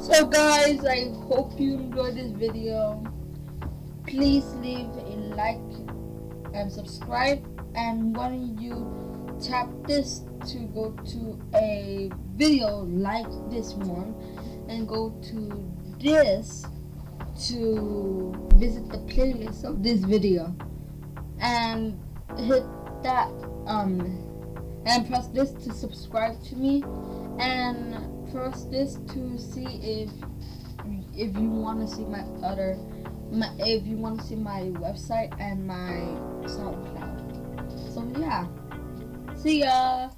So guys, I hope you enjoyed this video. Please leave a like and subscribe, and when you tap this to go to a video like this one, and go to this to visit the playlist of this video, and hit that and press this to subscribe to me, and press this to see if you want to see if you want to see my website and my SoundCloud. So yeah, see ya.